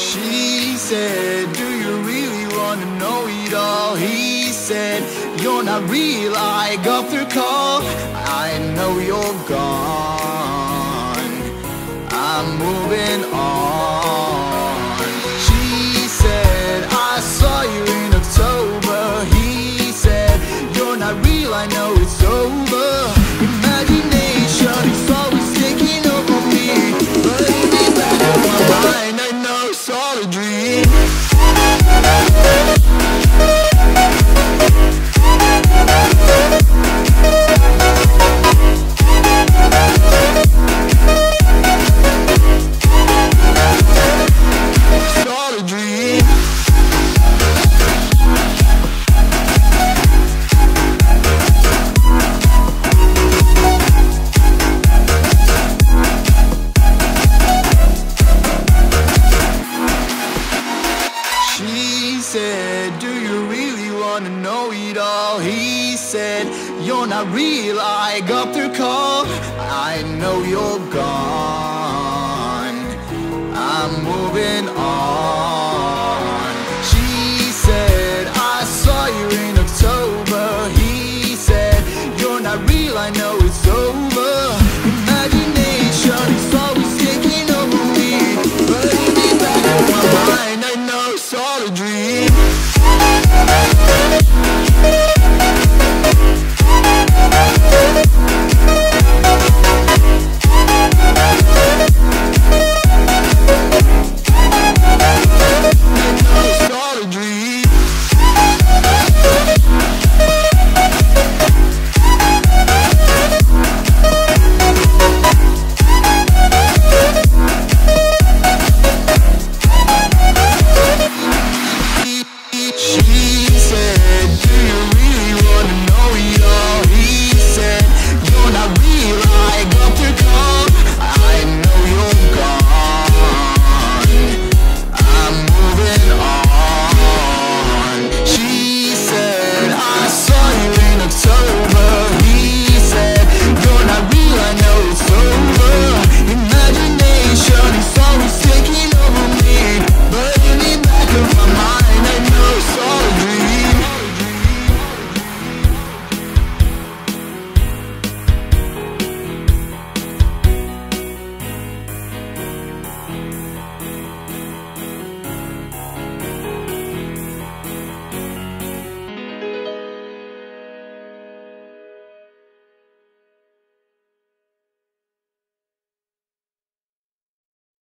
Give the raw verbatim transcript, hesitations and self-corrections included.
She said, do you really wanna know it all? He said, you're not real, I got the call. I know you're gone, I'm moving on. She said, I saw you in October. He said, you're not real, I know it's over. Imagination is always taking over me, but in the back of my mind I know it's all a dream. He said, you're not real, I got the call. I know you're gone, I'm moving on.